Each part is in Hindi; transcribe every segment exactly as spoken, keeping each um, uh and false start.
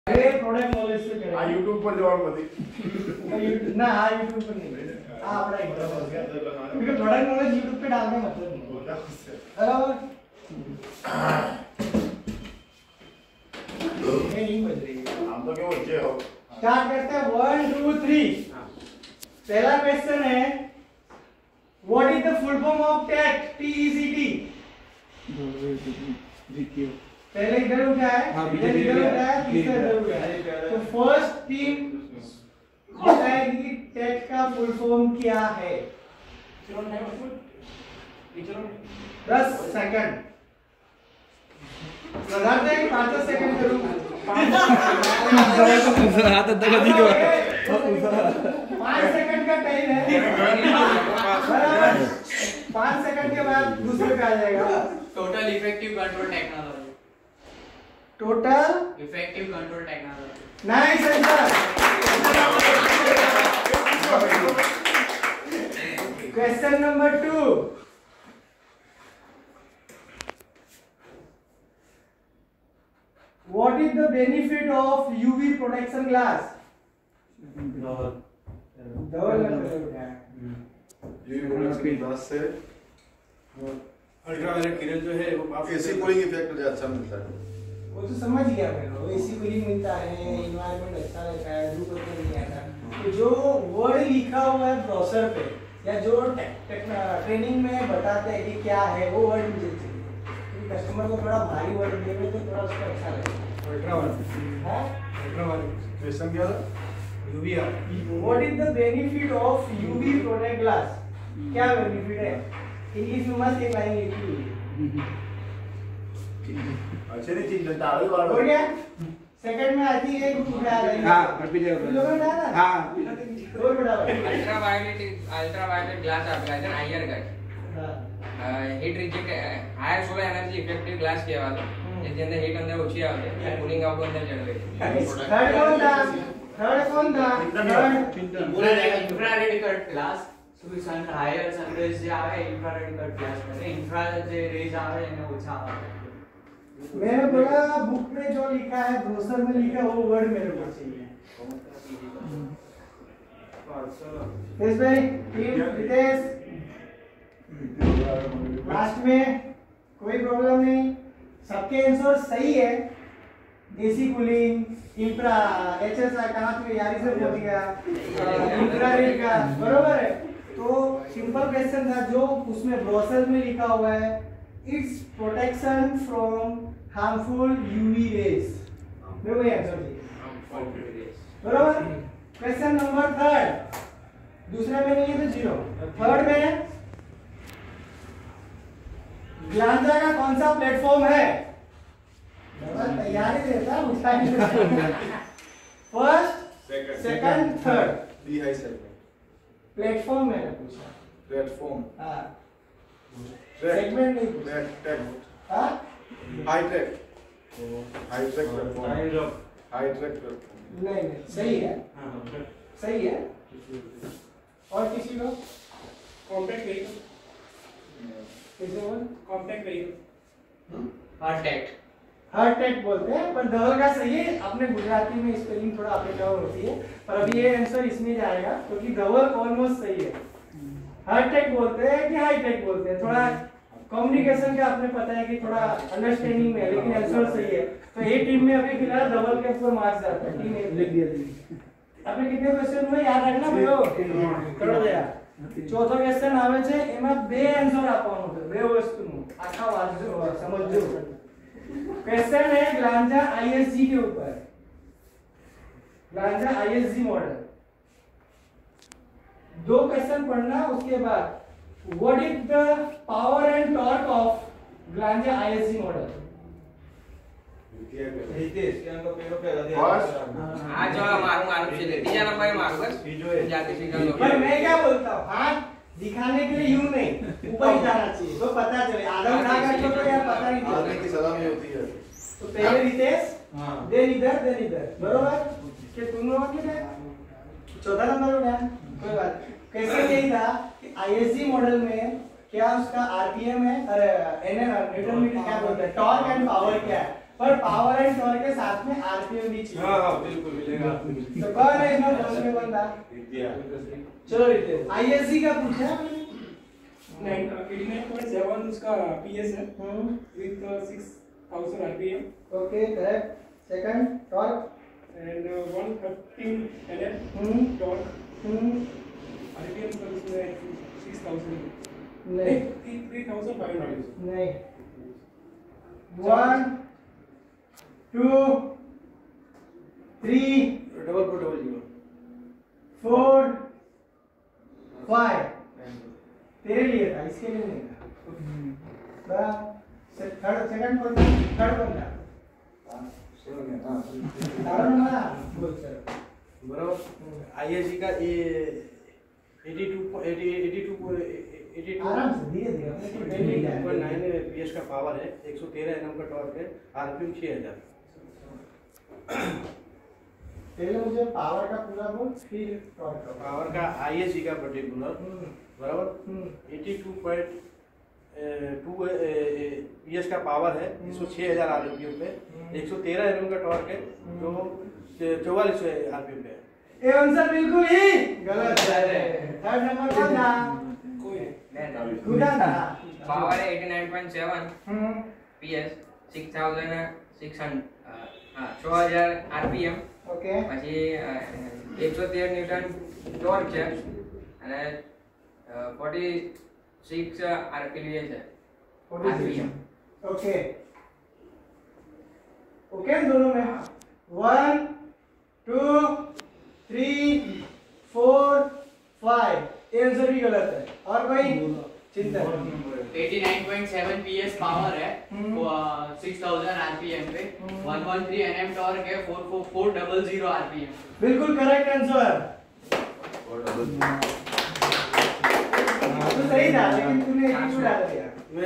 ये प्रोडक्ट नॉलेज से करेंगे। आ YouTube पर जवाब मत ना हाँ YouTube पर नहीं हाँ अपना एक क्योंकि प्रोडक्ट नॉलेज YouTube पे डालने मतलब नहीं बराबर ये नहीं बज रही है हम तो क्या बच्चे हो स्टार्ट करते हैं वन टू थ्री पहला क्वेश्चन है what is the full form of टेट टी ई सी टी पहले इधर उठा है इधर इधर उठा है तीसरा इधर उठा है तो फर्स्ट टीम बताएगी कि टेट का फुल फॉर्म क्या है दस सेकंड लगाते हैं पाँच सेकंड करूँ पाँच सेकंड का टाइम है पाँच सेकंड के बाद दूसरे पे आ जाएगा total effective control technology total effective control technology nice answer question number two what is the benefit of UV protection glass double दस से अल्ट्रावायलेट किरण जो है वो आप एसी कूलिंग इफेक्ट अच्छा मिलता है वो तो समझ गया मैं वो एसी कूलिंग मिलता है एनवायरनमेंट अच्छा रहता है धूप वगैरह नहीं आता तो जो वर्ड लिखा हुआ है ब्राउज़र पे या जो ट्रेनिंग में बताते हैं कि क्या है वो वर्ड मुझे चाहिए क्योंकि कस्टमर को थोड़ा भारी वर्ड देंगे तो थोड़ा उसको अच्छा लगेगा अल्ट्रावायलेट हां अल्ट्रावायलेट क्वेश्चन क्या था UVR what is the benefit of UV protect glass क्या बेनिफिट है इंग्लिश में मस्त एक लाइन लिखी हुई है अच्छे नहीं चीज डाल दो हो गया सेकंड में आती है एक उठा रही हां अभी दे लोगों ने डाला हां और बड़ा ultraviolet ultraviolet glass application IR का heat reject higher solar energy effective glass કહેવાતો જેની અંદર હીટ અંદર ઓછી આવે છે કુલિંગ આઉટ અંદર જળવાય છે थर्ड कौन था थर्ड कौन था थर्ड पूरा infrared cut glass so sun higher sunrays જે આવે ઇન્ફ્રારેડ કટ ગ્લાસ કરે ઇન્ફ્રા જે રેઝ આવે એને ઓછા આવે मैंने बोला बुक में जो लिखा है ब्रोशर में लिखा है वो वर्ड मेरे को चाहिए इस भाई टीम रितेश लास्ट में कोई प्रॉब्लम नहीं सबके आंसर सही है एसी कूलिंग इंफ्रा एचएसआई कहां पे यारी से पहुंच गया इंफ्रारेड का बरोबर है तो सिंपल क्वेश्चन था जो उसमें ब्रोशर में लिखा हुआ है it's protection from harmful UV rays मेरे को आंसर चाहिए बरोबर क्वेश्चन नंबर थर्ड दूसरा में नहीं है तो जीरो थर्ड में ग्लांजा का कौन सा प्लेटफॉर्म है तैयारी देता उठाई first second third the high segment platform मैंने पूछा प्लेटफॉर्म हाँ सेगमेंट नहीं पूछा टेक टेक हाँ high tech high tech platform high tech platform नहीं नहीं सही है सही है और किसी को कॉम्पैक्ट व्हीकल किसी को कॉम्पैक्ट व्हीकल हार्ट टेक हर टेक बोलते हैं पर धवल का सही है अपने गुजराती में स्पेलिंग थोड़ा अपने डाउन होती है पर अभी ये आंसर इसमें जाएगा क्योंकि धवल ऑलमोस्ट सही है हर टेक बोलते हैं कि हाई टेक बोलते हैं थोड़ा कम्युनिकेशन का आपने पता है कि थोड़ा अंडरस्टैंडिंग में लेकिन आंसर सही है तो ये टीम में अभी फिलहाल धवल के ऊपर मार्क्स जाता है टीम ए लिख दिया आपने कितने क्वेश्चन हुए याद रखना भाइयों करो दया ચોથો ક્વેશ્ચન આવે છે એમાં બે આન્સર આપવાનો છે બે વસ્તુનું આખા વાંચજો સમજજો क्वेश्चन है ग्लांजा आईएसजी के ऊपर ग्लांजा आईएसजी मॉडल दो क्वेश्चन पढ़ना उसके बाद what is the power and torque of Glanza ISG model Hitesh के अंक पेरो पे लगे આ જો મારું મારું છે બીજા નંબરે મારું બસ જાતે સિગ્નલ पर मैं क्या बोलता हूँ हाथ दिखाने के लिए यूं नहीं ऊपर ही जाना चाहिए तो पता चले आधा उठा कर तो यार पता नहीं आगे चलता की सलामी होती है तो पहले रितेश हां देन इधर देन इधर बरोबर कि तुम लोग के चौथा नंबर उठा कोई बात क्वेश्चन यही था कि आईएसजी मॉडल में क्या उसका आरपीएम है अरे एनएन न्यूटन मीटर क्या बोलते हैं टॉर्क एंड पावर क्या है पर पावर एंड टॉर्क के साथ में आरपीएम भी चाहिए। हाँ हाँ बिल्कुल मिलेगा। तो कौन है इसमें फर्स्ट में बंदा? चलो रितेश, आईएससी का पूछा आपने? एटी नाइन पॉइंट सेवन उसका पीएस है with six thousand RPM. Okay correct. Second torque and one thirteen NM hmm torque hmm RPM का उसमें सिक्स थाउज़ेंड नहीं थ्री थाउज़ेंड फाइव हंड्रेड। नहीं one two three double four double zero four five तेरे लिए था, इसके लिए नहीं था। बस थर्ड सेकंड बंदा थर्ड बंदा कारण ना बोल सर बराबर आईएससी का ये eighty two eighty two eighty two आराम से धीरे धीरे अपने को डेली पॉइंट नाइन पीएस का पावर है, एक सौ तेरह एनएम का टॉर्क है, आरपीएम छह हज़ार। पहले मुझे पावर का पूरा बोल फिर टॉर्क का। पावर का आईएससी का पर्टिकुलर हम्म बराबर eighty two point two PS का पावर है, एक सौ छह हज़ार आरपीएम पे, एक सौ तेरह एनएम का टॉर्क है जो चौवालीस सौ आरपीएम पे है। ये आंसर बिल्कुल ही गलत है। थर्ड नंबर कौन था? गुडा था। पावर है eighty nine point seven hmm PS six thousand six hundred हाँ छह हज़ार आरपीएम ओके પછી એકસો તેર ન્યૂટન ટોર્ક છે અને छियालीस આરપીએમ છે આરપીએમ ओके ओके दोनों में one two three four five ये आंसर भी गलत है। और कोई चिंता eighty nine point seven PS power है, सिक्स थाउज़ेंड आरपीएम पे, one one three NM torque है, four four four double zero RPM. बिल्कुल करेक्ट आंसर। तो सही था लेकिन तूने एक क्यों डाल दिया?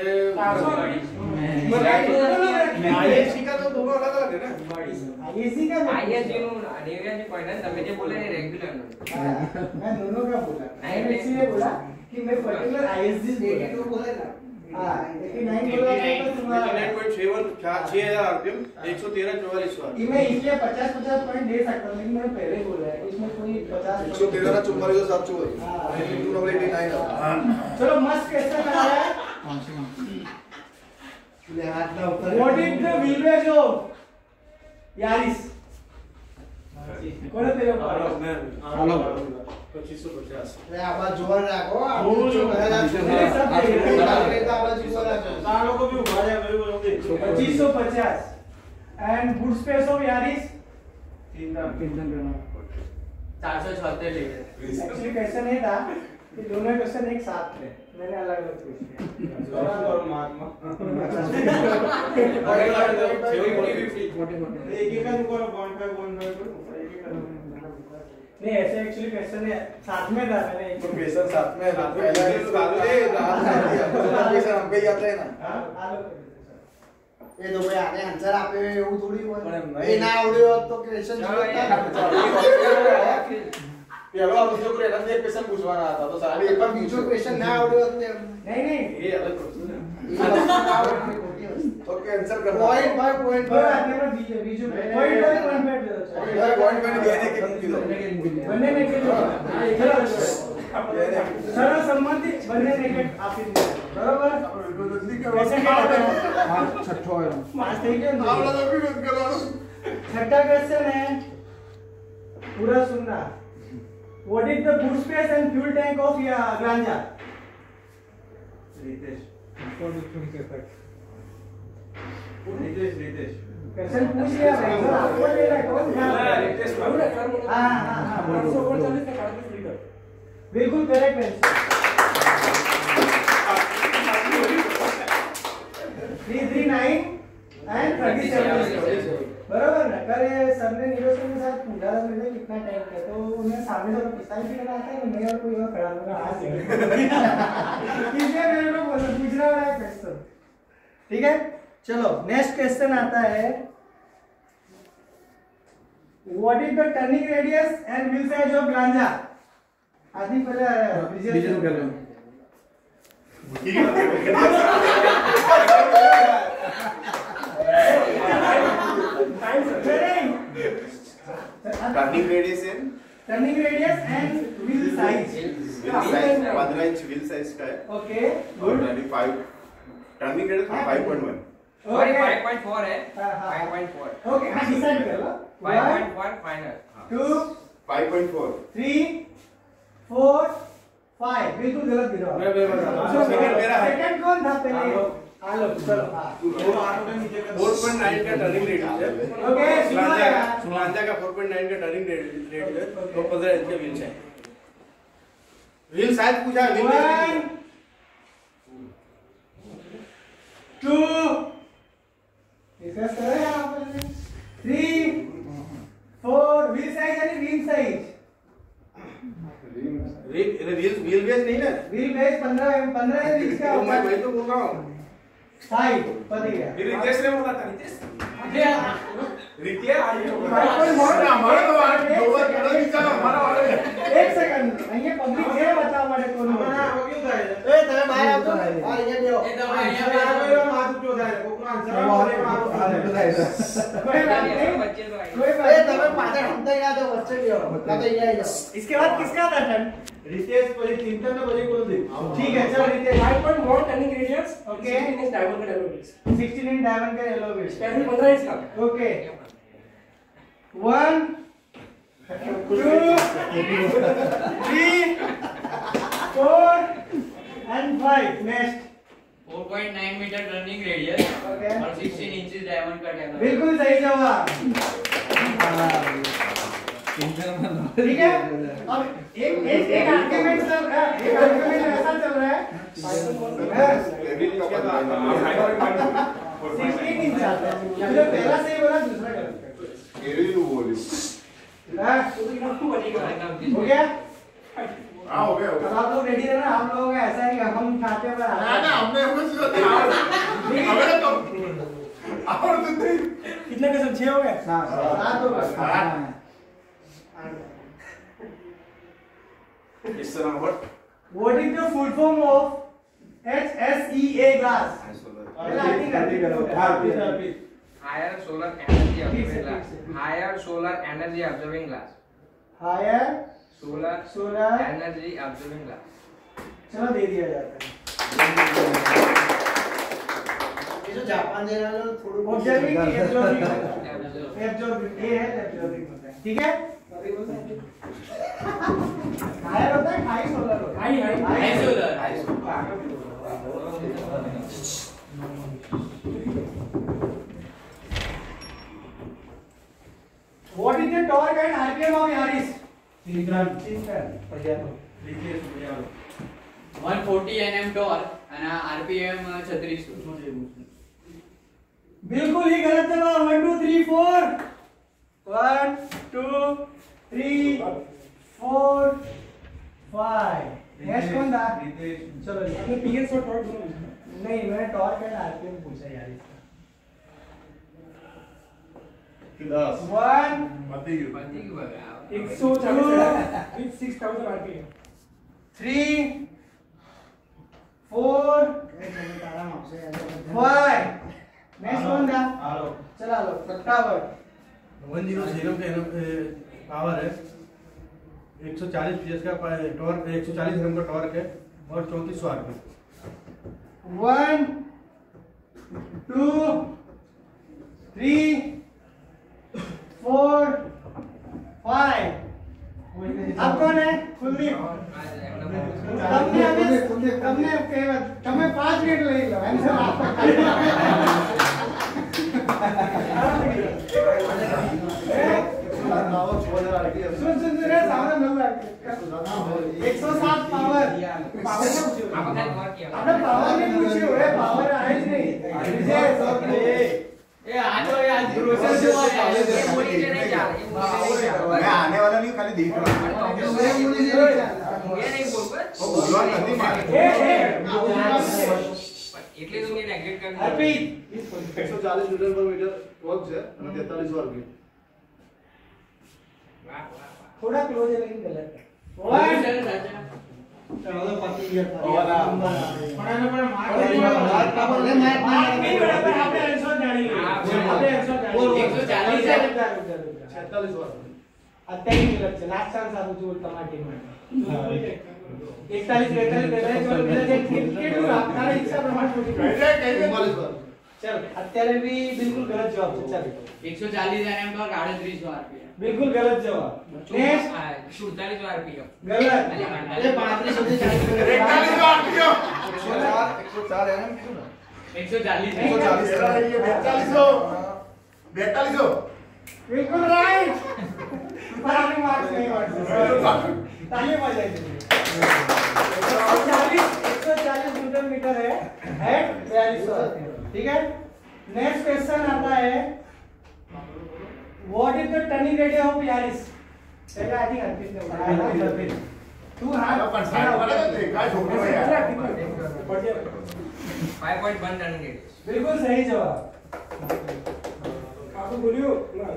मैं आईएससी का तो दोनों अलग अलग है ना। आईएससी का આઈએસજી નું નેવ્યાજી પોઈન્ટ है તમે જે बोले ने रेगुलर નું मैं दोनों का बोला। मैंने इसलिए बोला कि मैं पर्टिकुलर आईएससी बोला। एटी टू बोले ना। हां एटी नाइन बोला तो तुम्हारा नाइन पॉइंट सेवन छह हज़ार आरपीएम, एक सौ तेरह चौवालीस सौ। ये मैं इसलिए पचास पचास पॉइंट दे सकता हूं लेकिन मैंने पहले बोला है इसमें कोई पचास एक सौ तेरह ना चुम्बालीस सौ सात चौवन। Eighty two double eighty nine. चलो मस्त क्वेश्चन आ रहा है। What is the wheelbase of Yaris? कौन है तेरे पास? पच्चीस सौ पचास। अरे आवाज जोर रखो, आप जो करेगा मेरे सब तो देखो। आवाज जोर रखो। तारों को भी उठा जाए मेरे को देख। पच्चीस सौ पचास and boot space of Yaris चार सौ छहत्तर लीटर। एक्चुअली क्वेश्चन ये था कि दोनों क्वेश्चन एक साथ थे, मैंने अलग अलग पूछे। और महात्मा एक एक का दुकान पॉइंट फाइव वन फाइव नहीं ऐसे एक्चुअली क्वेश्चन है साथ में था मैंने एक प्रोफेसर साथ में पहला ही बात है रात प्रोफेसर हम पे जाते हैं ना। हां आलो એ તો ભાઈ આને આન્સર આપે એવું થોડી હોય પણ નહીં. એ ના આવડ્યો હોત તો ક્વેશ્ચન ચલો, પેલો આ બીજો કોઈ એના એક ક્વેશ્ચન પૂછવાના હતા તો સાહેબ એક પણ બીજો ક્વેશ્ચન ના આવડ્યો હોત ને नहीं नहीं ये अलग क्वेश्चन है। એ વસ્તુ ના આવડે ખોટી વસ્તુ ઓકે આન્સર કરો પોઈન્ટ બાય પોઈન્ટ कोई बात नहीं, मैं बीजो बीजो पॉइंट बाय पॉइंट पे दे दो। બાય પોઈન્ટ મેં દેને કે મૂકી દો बनने में के चलो चलो सम्मति बनने में के आप ही बराबर वैसे क्या होता है હા છઠ્ઠો આવ્યો पास થઈ ગયો ને? આવડા તો બી મત કરવાનો छठा क्वेश्चन है पूरा सुनना। What is the boot space and fuel tank of Glanza? Ritesh Ritesh Ritesh question पूछ लिया भाई सर आपको ले रहा है कौन ध्यान रितेश हां हां हां आठ सौ उनचालीस का अड़तीस लीटर। बिल्कुल correct answer. Three three nine and thirty seven बराबर ना? कल ये सर ने निरोशन के साथ पूछा था मुझे कितना टाइम है तो उन्हें सामने से पिस्तालीस लीटर आता है नहीं और कोई और खड़ा होगा हाथ से इसलिए मेरे को बोला पूछना वाला है क्वेश्चन। ठीक है चलो नेक्स्ट क्वेश्चन आता है what is the turning radius and wheel size of Glanza? आदि पहले विजय कर लो। Time, sir. Turning radius and turning radius and wheel size wheel size पंद्रह इंच wheel size का है ओके और twenty-five turning radius five point one sorry five point four है हाँ, हाँ। five point four ओके हाँ डिसाइड कर लो five point one final to five point four three four five बिल्कुल गलत गिरा मेरा मेरा बता सेकंड मेरा है सेकंड कौन था पहले आलोक चलो हाँ फोर पॉइंट नाइन का टर्निंग रेडियस है ओके सुनो सुलांजा यार का सुलांजा का फोर पॉइंट नाइन का टर्निंग रेडियस है तो पंद्रह इंच का व्हील साइज व्हील साइज पूछा व्हील वन टू डिस्कस करें आप थ्री फोर व्हील साइज यानी wheel size wheel wheel base नहीं ना व्हील बेस पंद्रह पंद्रह इंच का तो होता मैं है वही तो बोल रहा हूँ साइज पता ही है रितेश ने बोला था रितेश रितेश हमारा तो दो बार करा भी चला हमारा वाला एक सेकंड અહીંયા પબ્લિક છે બતાવવા માટે કોનું હમણાં આવો કેવું થાય છે? એ તમે બહાર આવજો આ અહીંયા બેહો એ તમે અહીંયા આ બેસો. જોયો માથું ઊંચો થાય કોકનો આન્સર આવે મારું कोई बात नहीं बच्चे तो कोई आए बात ए नहीं તમે પાછળ હમતા યા તો વચ્ચે ગયો ના તો અહીંયા આવી इसके बाद किसका था टर्न रितेश પછી ચિંતન ને પછી બોલ દે ठीक है चलो Ritesh five point one turning radius. Okay. sixteen inch diameter diameters. Sixteen inch diameter का येलो बेस Spanning पंद्रह इंच का. Okay one two three four and five next four point nine meter turning radius Okay. और sixteen inches diamond का diameter. बिल्कुल सही जवाब ठीक है अब एक एक एक आर्गुमेंट चल रहा है एक आर्गुमेंट ऐसा चल रहा है सिक्सटीन इंच आता है जो पहला सही बोला दूसरा गलत केवी बोली हाँ, तो ये आपको बनेगा. हो गया हाँ हो गया हो अब गया आप लोग रेडी रहना हम लोगों का ऐसा है कि हम खाते पर ना ना हमने हमने सोचा हमें तो और तो नहीं कितने के सब छह हो गए सात हो गए इस तरह what What is the full form of H S E A glass? पहले आरती करते करो आरती higher solar energy ठीक से, absorbing glass ठीक से। higher solar energy absorbing glass Higher solar solar energy absorbing glass चलो दे दिया जाता है ये जो जापान दे रहा है थोड़ा ऑब्जर्विंग एब्जॉर्बिंग Absorb- एब्जॉर्बिंग ये है एब्जॉर्बिंग होता है ठीक है हायर होता है हाई सोलर होता है High, high. High solar. High What is the torque and R P M of Yaris? Kilogram. Kilogram. one forty newton torque અને rpm छत्तीस बिल्कुल ही गलत जवाब one two three four one two three four five next कौन था चलो जी आपने पीएस और टॉर्क दोनों. नहीं मैंने टॉर्क एंड आरपीएम पूछा यार इसका वन पति की बगा एक सौ चालीस with six thousand R P M. Three four five next कौन था चला लो फटाफट वन जीरो जीरो के पावर है एक सौ चालीस पीएस का टॉर्क एक सौ चालीस एनएम का टॉर्क है और चौंतीस सौ RPM one two three four five अब कौन है कुलदीप તમને હવે તમને કહેવા તમે પાંચ મિનિટ લઈ લો આન્સર આપો सुन सुन सुन रे सामने मिल रहा है एक सौ सात पावर पावर क्या पूछे आपने और किया आपने पावर नहीं पूछे हो रे पावर आए ही नहीं विजय सबने એ આ તો યાર પ્રોસેસ જો ये बोली से नहीं जा रहा, ये बोली से नहीं जा रहा। मैं आने वाला नहीं खाली देख रहा हूँ ये नहीं बोल पर वो बोलवा नहीं मार ए ए એટલે તો મેં નેગ્લેક્ટ कर दिया हैप्पी एक सौ चालीस न्यूटन पर मीटर टॉर्क है और तैंतालीस सौ आरपीएम वाह वाह वाह थोड़ा क्लोज है लेकिन गलत है One. चलो तो पति दिया था और आप- बनाना पड़ा मार्क नहीं बराबर आपने आंसर जानेंगे हाँ, આપણે answer જાણીએ. બોલ, એકસો ચાલીસ રૂપિયા, રૂપિયા, રૂપિયા, રૂપિયા. છેતાલીસ વાર અત્યારે મિનિટ છે લાસ્ટ ચાન્સ આપું છું તમારી ટીમ માટે એકતાલીસ બેતાલીસ બેતાલીસ ચોવીસ જે કેટલું આપનારા ઈચ્છા પ્રમાણે પૂછી ચુમ્માલીસ વાર ચાલ અત્યારે બી બિલકુલ ગલત જવાબ છે ચાલ એકસો ચાલીસ એનએમ ટોર્ક આડત્રીસો આરપીએમ. બિલકુલ ગલત જવાબ નેક્સ્ટ સુડતાલીસ આરપીએમ. ગલત એટલે પાંત્રીસ સુધી ચાલીસ એકતાલીસ વાર કીધો. એકસો ચાર એકસો ચાર એમ કીધું ને એકસો ચાલીસ એકસો ચાલીસ બેતાલીસો બેતાલીસો બિલકુલ રાઈટ પર આપને માર્ક્સ નહીં મળશે ताली बजाइए एक सौ चालीस न्यूटन मीटर है एट बयालीस सौ ठीक है नेक्स्ट क्वेश्चन आता है what is the turning radius of Yaris पहले आई थिंक अर्पित ने बताया था अर्पित तू हां पण साइड वाला ते काय छोकरो है यार five point one turning radius. बिल्कुल सही जवाब आपको बोलियो ना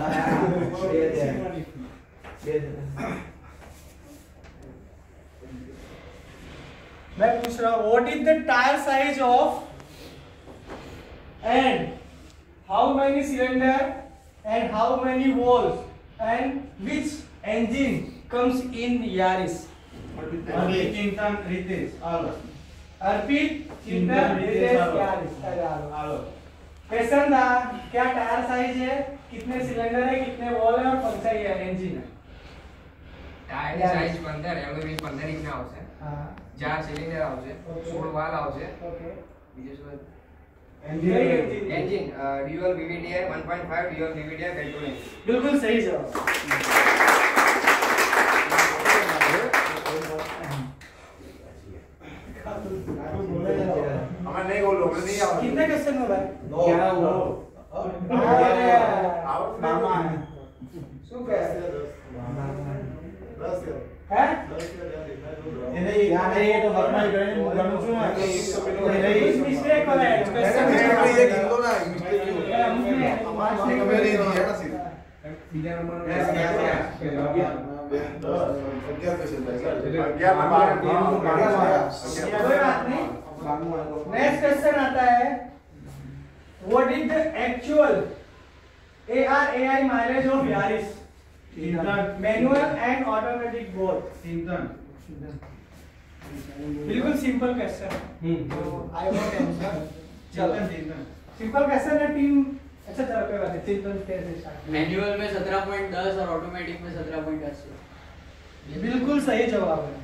मैं पूछ रहा हूं what is the tyre size of and how many cylinder and how many valves and which engine comes in Yaris? Arpit Chintan Ritesh Alo Arpit Chintan Ritesh Yaris Alo question था क्या टायर साइज है कितने सिलेंडर है कितने वॉल है और कौन सा ये इंजन है ટાયર સાઈઝ પંદર એમ બી પંદર ઇંચના આવશે. हां ચાર સિલિન્ડર આવશે, સોળ વાલ આવશે. ओके બીજું શું? Engine engine dual VVTi one point five dual VVTi petrol engine. बिल्कुल सही जवाब हमें नहीं बोलो हमें नहीं आवा कितने क्वेश्चन हो भाई ग्यारह हुआ आउट मामा શું કહે હે એને યાદ એ તો વર્મા કરીને ગણું છું ને કે એક તો પેલો कुछ मिस्टेक हो रहा है क्वेश्चन ये किलो ना मिस्टेक मिस्टेक कमेरी नहीं है ना सिर्फ બીજા નંબર अग्यार क्वेश्चन था अग्यार में बारह कोई बात नहीं नेक्स्ट क्वेश्चन आता है what is the actual ARAI mileage of Yaris manual and automatic both Chintan बिल्कुल सिंपल क्वेश्चन तो आई वांट आंसर चलो चिंतन सिंपल क्वेश्चन है टीम अच्छा चलो कोई बात नहीं चिंतन कैसे स्टार्ट मैनुअल में सत्रह पॉइंट दस और ऑटोमेटिक में सत्रह पॉइंट अस्सी. बिल्कुल सही जवाब है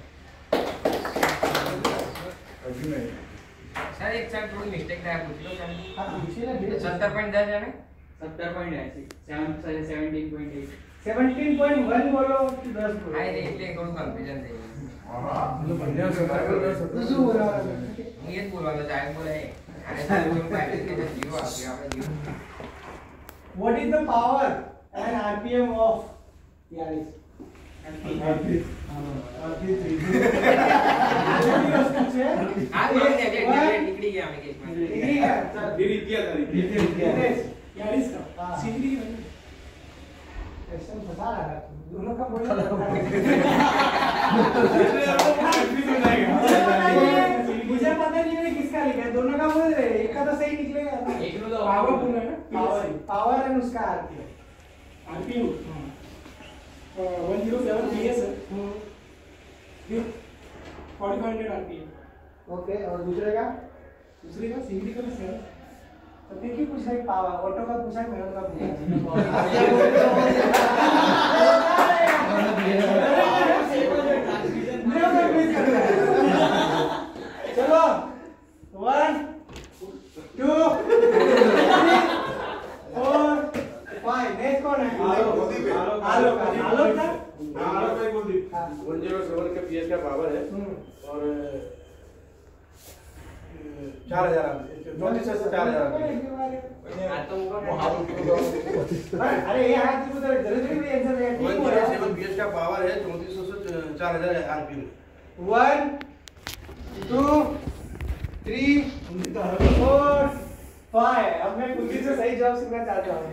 अभी नहीं સર એક સાહેબ થોડી મિસ્ટેક થાય પૂછી લો સર. हां पूछिए ना સત્તર પોઈન્ટ દસ है ना? सत्तर पॉइंट अस्सी. Seventeen point eight. Seventeen point one बोलो कि दस बोलो હા એટલે એટલે થોડું કન્ફ્યુઝન થઈ ગયું. हां तो શું બોલો હું એ જ બોલવાનો સાહેબ બોલે અને સાહેબ પાછી કે જીરો આપી આપણે zero. What is the power and R P M of Yaris? હા તો એટલે એટલે નીકળી ગયા અમે કેસમાં. यारिस का हाँ। सिंगली दोनों का बोलना मुझे पता नहीं है किसका लिखा है दोनों का बोल रहे हैं एक का तो सही निकलेगा एक नो तो पावरफुल है ना पावर पावर एंड उसका RPM RPU one zero seven PS है forty five hundred RPM. Okay और दूसरे का दूसरे का सिंगली का सर तो फिर क्यों पूछा है पावर ऑटो का पूछा है मैनुअल का पूछा चलो one two four five next कौन है आलोक आलोक आलोक था आलोक भाई कुलदीप वन जीरो सेवन के पीएस का पावर है और चार हजार चौंतीस से चार हजार अरे ये हाथ की उधर जल्दी भी आंसर है वन जीरो सेवन पीएस का पावर है चौंतीस सौ से चार हजार RPM. One two three four five अब मैं कुलदीप से सही जवाब सुनना चाहता हूँ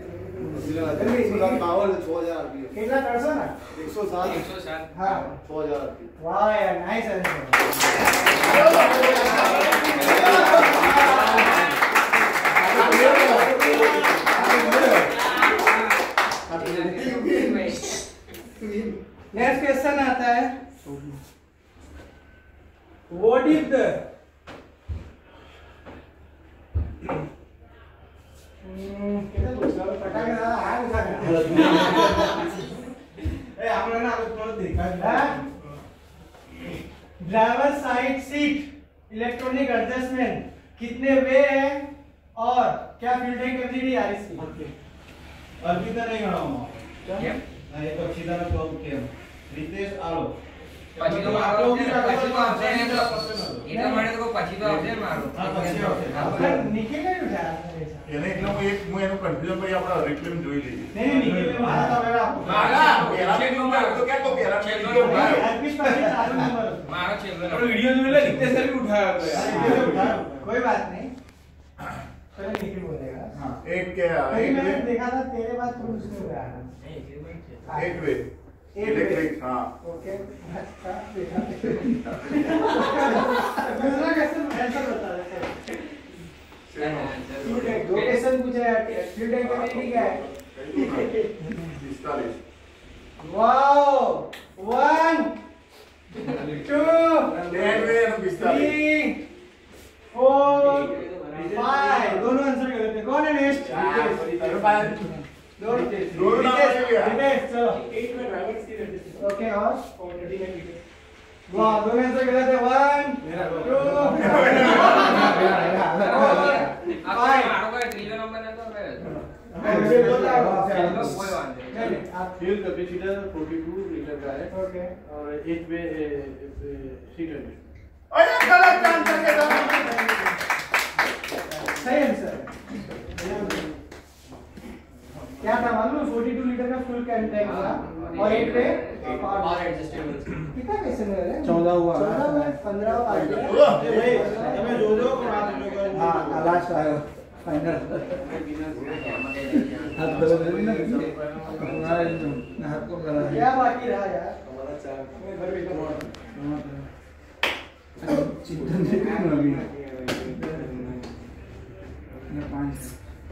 पावर है छह हजार आरपीएम. कितना कर सो ना एक सौ सात એકસો સાત. हाँ छह हजार आरपीएम. वाह यार नाइस आंसर नेक्स्ट क्वेश्चन आता है, व्हाट इज द कितना पूछा पता है ना आग उठा ए हमरा ना आगे थोड़ा देखा driver side seat electronic adjustment कितने वे है और क्या फ्यूल टैंक कैपेसिटी आ इसकी? अभी तो नहीं गणा हूं क्या? नहीं तो सीधा ना तो के रितेश आलो પછી તો મારો પછી તો આવશે ને તો એટલા માટે તો પછી તો આવશે ને મારો હા પછી આવશે निखिल ने उठाया એને એટલે હું એક હું એનું કન્ફ્યુઝન ભાઈ આપણા રિક્લેમ જોઈ લઈએ नहीं नहीं निखिल ने मारा था मेरा आपको મારા પેલા નંબર તો क्या तो પેલા છેલ્લો ભાઈ एचपी पर चालू नंबर મારો છેલ્લો और वीडियो जो है रितेश सर भी उठाया था यार अरे ये उठा कोई बात नहीं पहले निखिल बोलेगा हां એક કે अरे એક मैंने वे देखा था तेरे बाद तुम उसने उठाया એક वे एक वे। इलेक्ट्रिक हां ओके अच्छा देखा दूसरा क्वेश्चन आंसर बता दे फ्यूल टैंक दो क्वेश्चन पूछे हैं फ्यूल टैंक कैपेसिटी क्या है? पिस्तालीस wow one two ten way and पिस्तालीस थ्री फोर फाइव दोनों आंसर गलत है। कौन है नेक्स्ट? दो दोनों नाम ले लिया। रितेश चलो एट में ड्राइवर सीट एडजस्ट ओके और और थर्टी में टिकट वाह दोनों आंसर गलत है। वन टू આપણે મારો કોઈ ત્રીજો નંબર નતો હવે मुझे बोला છેલ્લો કોઈ વાંધો नहीं નહીં नहीं आप फ्यूल कैपेसिटर बयालीस लीटर का है ओके और एच वे सीट है। अरे गलत आंसर के दो सही आंसर क्या था मालूम? बयालीस लीटर का फुल टैंक था और एट पे और एडजस्टेबल कितना पैसे मिल रहे हैं? चौदह हुआ। चौदह हुआ पंद्रह पार्टी ए भाई તમે જોજો પણ આ આ લાસ્ટ આયો ફાઇનલ हाथ बदल रही ना हमारा हाथ को करा क्या बाकी रहा यार? हमारा चार मैं घर में चिंता नहीं करनी ना पांच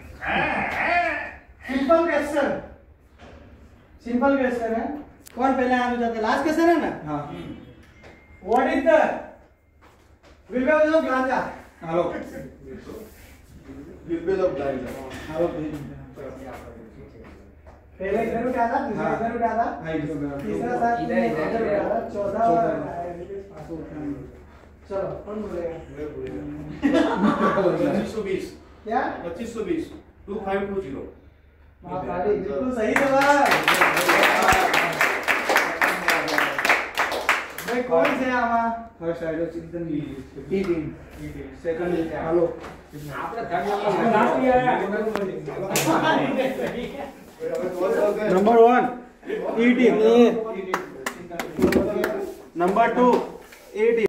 सिंपल क्वेश्चन सिंपल क्वेश्चन है। कौन पहले आंसर जाता है? लास्ट क्वेश्चन है ना। हां what is the Vivek of गांजा? हेलो विवेक ऑफ गांजा हेलो पहले इधर उठा था दूसरा हाँ। इधर उठा था हाइट हो गया तीसरा साथ इधर, इधर, इधर उठा था चौदह चौदह। और चलो कौन बोलेगा? पच्चीस सौ बीस क्या? पच्चीस सौ बीस टू फाइव टू जीरो महाकाली बिल्कुल सही जवाब। भाई कौन से आवा? First idea Chintan T team second hello આપણે થર્ડ अपना लास्ट ईयर है number one E team number two A team